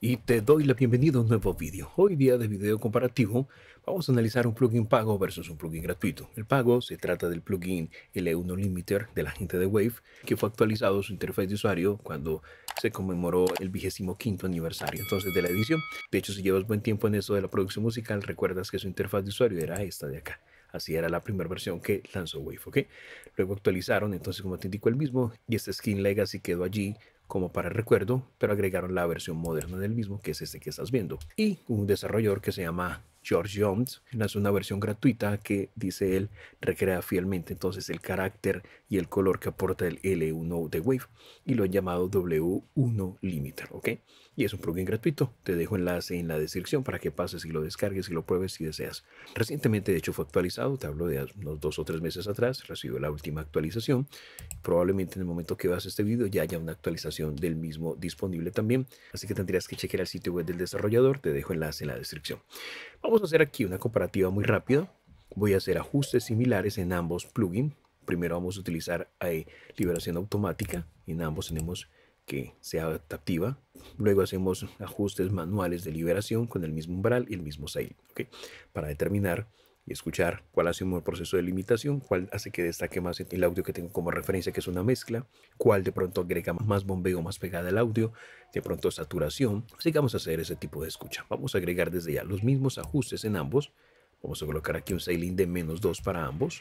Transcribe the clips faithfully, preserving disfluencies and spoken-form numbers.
Y te doy la bienvenida a un nuevo vídeo. Hoy día de video comparativo vamos a analizar un plugin pago versus un plugin gratuito. El pago se trata del plugin L uno Limiter de la gente de Wave, que fue actualizado su interfaz de usuario cuando se conmemoró el vigésimo quinto aniversario entonces de la edición. De hecho, si llevas buen tiempo en esto de la producción musical, recuerdas que su interfaz de usuario era esta de acá. Así era la primera versión que lanzó Wave, ¿ok? Luego actualizaron, entonces como te indico el mismo, y este skin legacy quedó allí como para recuerdo, pero agregaron la versión moderna del mismo, que es este que estás viendo. Y un desarrollador que se llama George Jones lanzó una versión gratuita que, dice él, recrea fielmente entonces el carácter y el color que aporta el L uno de Wave, y lo han llamado W uno Limiter, ¿ok? Y es un plugin gratuito. Te dejo enlace en la descripción para que pases y lo descargues y lo pruebes si deseas. Recientemente, de hecho, fue actualizado. Te hablo de unos dos o tres meses atrás. Recibió la última actualización. Probablemente en el momento que veas este video ya haya una actualización del mismo disponible también. Así que tendrías que chequear el sitio web del desarrollador. Te dejo enlace en la descripción. Vamos a hacer aquí una comparativa muy rápida. Voy a hacer ajustes similares en ambos plugins. Primero vamos a utilizar eh, liberación automática. En ambos tenemos que sea adaptativa. Luego hacemos ajustes manuales de liberación con el mismo umbral y el mismo sale, ¿okay? Para determinar y escuchar cuál hace un buen proceso de limitación, cuál hace que destaque más el audio que tengo como referencia, que es una mezcla, cuál de pronto agrega más bombeo, más pegada al audio, de pronto saturación. Así que vamos a hacer ese tipo de escucha. Vamos a agregar desde ya los mismos ajustes en ambos. Vamos a colocar aquí un scaling de menos dos para ambos.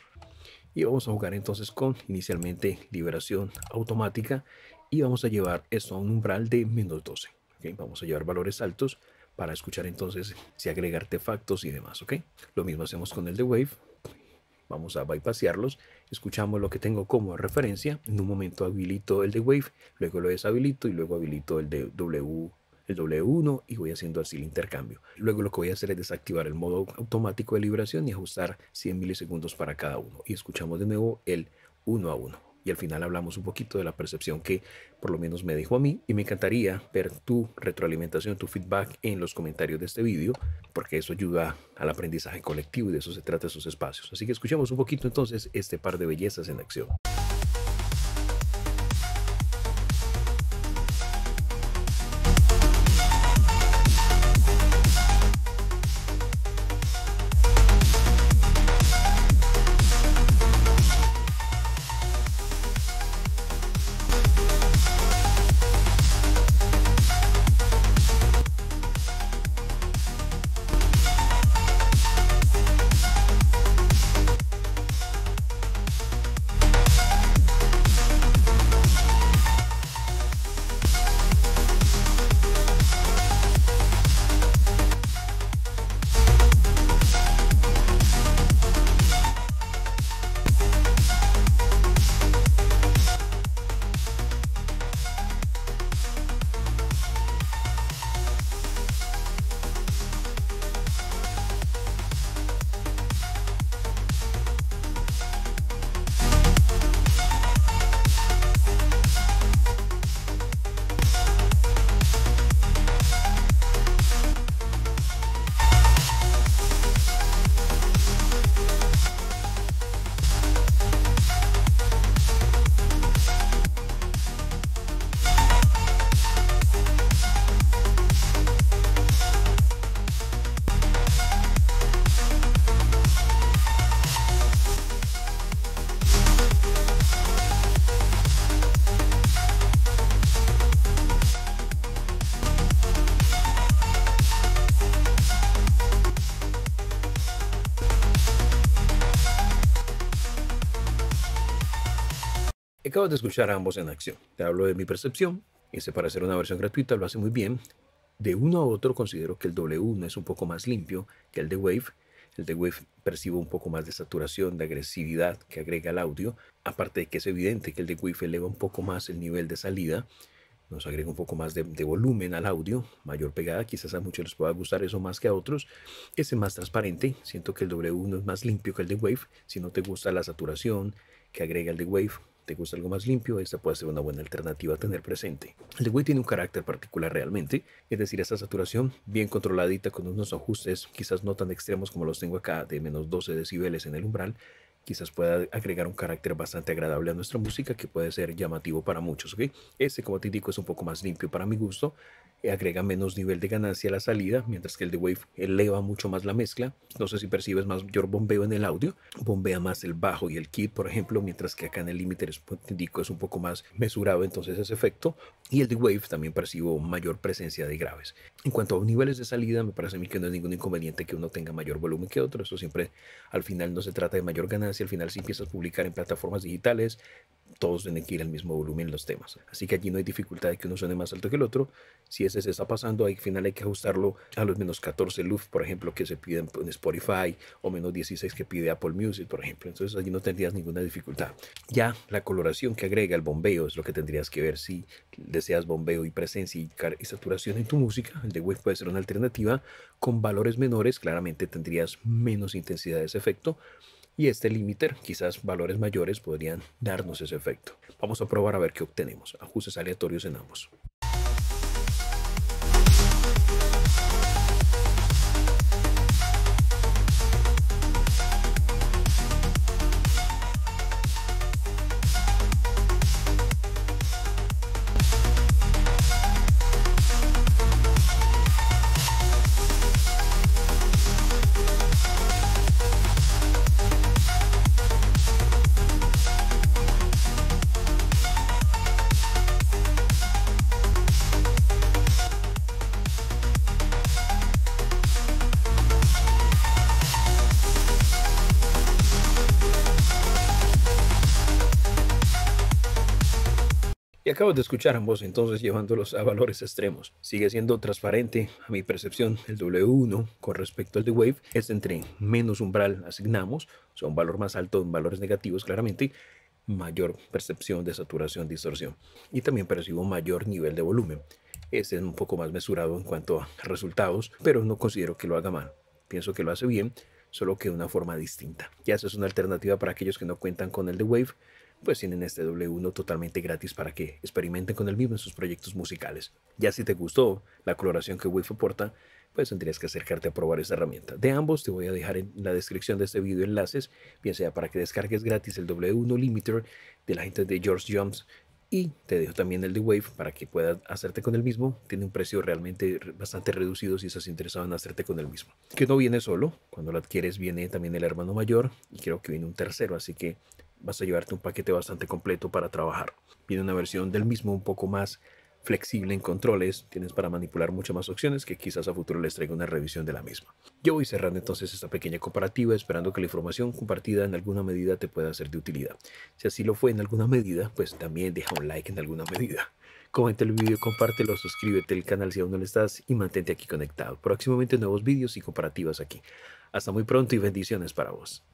Y vamos a jugar entonces con inicialmente liberación automática y vamos a llevar esto a un umbral de menos doce. ¿Okay? Vamos a llevar valores altos para escuchar entonces si agrega artefactos y demás. ¿Ok? Lo mismo hacemos con el de Wave. Vamos a bypassarlos. Escuchamos lo que tengo como referencia. En un momento habilito el de Wave, luego lo deshabilito y luego habilito el de W. El W uno y voy haciendo así el intercambio. Luego lo que voy a hacer es desactivar el modo automático de liberación y ajustar cien milisegundos para cada uno. Y escuchamos de nuevo el uno a uno. Y al final hablamos un poquito de la percepción que por lo menos me dejó a mí. Y me encantaría ver tu retroalimentación, tu feedback en los comentarios de este vídeo, porque eso ayuda al aprendizaje colectivo y de eso se trata esos espacios. Así que escuchemos un poquito entonces este par de bellezas en acción. Acabo de escuchar a ambos en acción. Te hablo de mi percepción. Este, para hacer una versión gratuita, lo hace muy bien. De uno a otro considero que el W uno es un poco más limpio que el de Wave. El de Wave percibo un poco más de saturación, de agresividad que agrega al audio. Aparte de que es evidente que el de Wave eleva un poco más el nivel de salida. Nos agrega un poco más de, de volumen al audio, mayor pegada. Quizás a muchos les pueda gustar eso más que a otros. Ese es más transparente. Siento que el W uno es más limpio que el de Wave. Si no te gusta la saturación que agrega el de Wave, te gusta algo más limpio, esta puede ser una buena alternativa a tener presente. El de Wave tiene un carácter particular realmente, es decir, esta saturación bien controladita con unos ajustes quizás no tan extremos como los tengo acá, de menos doce decibeles en el umbral, quizás pueda agregar un carácter bastante agradable a nuestra música que puede ser llamativo para muchos, ¿ok? Este, como te indico, es un poco más limpio para mi gusto, eh, agrega menos nivel de ganancia a la salida, mientras que el de Wave eleva mucho más la mezcla. No sé si percibes mayor bombeo en el audio, bombea más el bajo y el kit, por ejemplo, mientras que acá en el limiter, te indico, es un poco más mesurado entonces ese efecto. Y el de Wave también percibo mayor presencia de graves. En cuanto a niveles de salida, me parece a mí que no es ningún inconveniente que uno tenga mayor volumen que otro. Eso siempre, al final, no se trata de mayor ganancia. Al final, si empiezas a publicar en plataformas digitales, todos tienen que ir al mismo volumen los temas. Así que allí no hay dificultad de que uno suene más alto que el otro. Si ese se está pasando, al final hay que ajustarlo a los menos catorce luf, por ejemplo, que se piden en Spotify, o menos dieciséis que pide Apple Music, por ejemplo. Entonces allí no tendrías ninguna dificultad. Ya la coloración que agrega el bombeo es lo que tendrías que ver si deseas bombeo y presencia y, y saturación en tu música. El de Wave puede ser una alternativa. Con valores menores, claramente tendrías menos intensidad de ese efecto. Y este limiter, quizás valores mayores, podrían darnos ese efecto. Vamos a probar a ver qué obtenemos. Ajustes aleatorios en ambos. Y acabas de escuchar ambos entonces llevándolos a valores extremos. Sigue siendo transparente a mi percepción el W uno con respecto al de Wave. Es entre menos umbral asignamos, o sea, un valor más alto en valores negativos claramente, mayor percepción de saturación, distorsión. Y también percibo mayor nivel de volumen. Este es un poco más mesurado en cuanto a resultados, pero no considero que lo haga mal. Pienso que lo hace bien, solo que de una forma distinta. Ya esa es una alternativa para aquellos que no cuentan con el de Wave, pues tienen este W uno totalmente gratis para que experimenten con el mismo en sus proyectos musicales. Ya si te gustó la coloración que Wave aporta, pues tendrías que acercarte a probar esta herramienta. De ambos te voy a dejar en la descripción de este video enlaces, bien sea para que descargues gratis el W uno Limiter de la gente de George Jones, y te dejo también el de Wave para que puedas hacerte con el mismo. Tiene un precio realmente bastante reducido si estás interesado en hacerte con el mismo. Que no viene solo, cuando lo adquieres viene también el hermano mayor y creo que viene un tercero, así que vas a llevarte un paquete bastante completo para trabajar. Viene una versión del mismo un poco más flexible en controles, tienes para manipular muchas más opciones que quizás a futuro les traiga una revisión de la misma. Yo voy cerrando entonces esta pequeña comparativa, esperando que la información compartida en alguna medida te pueda ser de utilidad. Si así lo fue en alguna medida, pues también deja un like en alguna medida. Comenta el video, compártelo, suscríbete al canal si aún no lo estás y mantente aquí conectado. Próximamente nuevos vídeos y comparativas aquí. Hasta muy pronto y bendiciones para vos.